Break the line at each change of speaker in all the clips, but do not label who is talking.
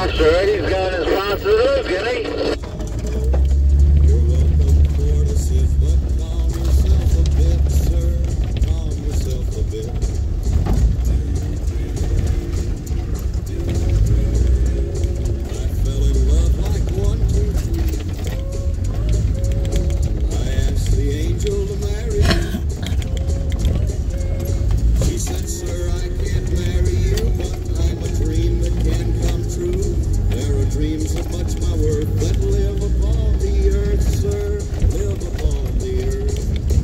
sir. He's got his sponsor to look, isn't he?
You're welcome for to sit, but calm yourself a bit, sir. Calm yourself a bit. I fell in love like 1, 2, 3. I asked the angel to marry me. She said, sir, I can't marry you, but I'm a dream that can come true. There are dreams of much my worth that live upon the earth, sir, live upon the earth.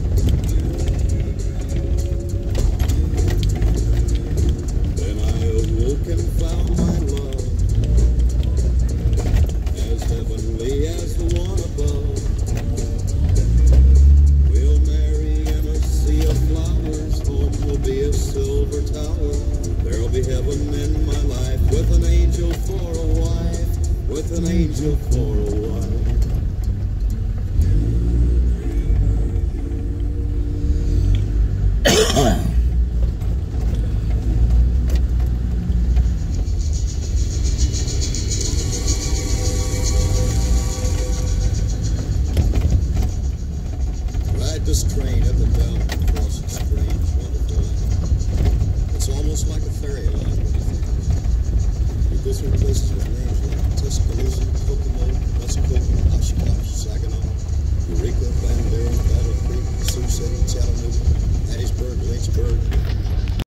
Then I awoke and found my love as heavenly as the one above. We'll marry in a sea of flowers, home will be a silver tower. There'll be heaven in my life with an angel for a wife, with an angel for a wife. Ride this train up and down across the strange, wonderful land. It's almost like a fairyland. You go through places with names like Tuscaloosa, Kokomo, Muskogee, Oshkosh, Saginaw, Eureka, Bandera, Battle Creek, Sioux City, Chattanooga, Hattiesburg, Lynchburg,